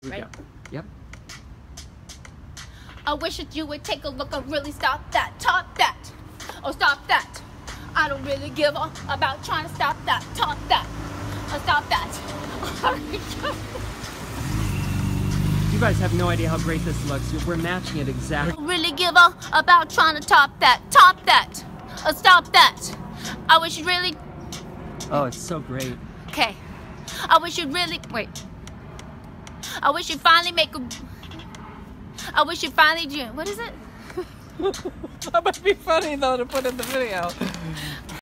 Right? Yep. I wish that you would take a look and really stop that, top that, or stop that. I don't really give a about trying to stop that, top that, or stop that. You guys have no idea how great this looks. We're matching it exactly. I don't really give a about trying to top that, or stop that. I wish you really. Oh, it's so great. Okay. I wish you'd really wait. I wish you'd finally make a. I wish you'd finally do. What is it? That might be funny though to put in the video.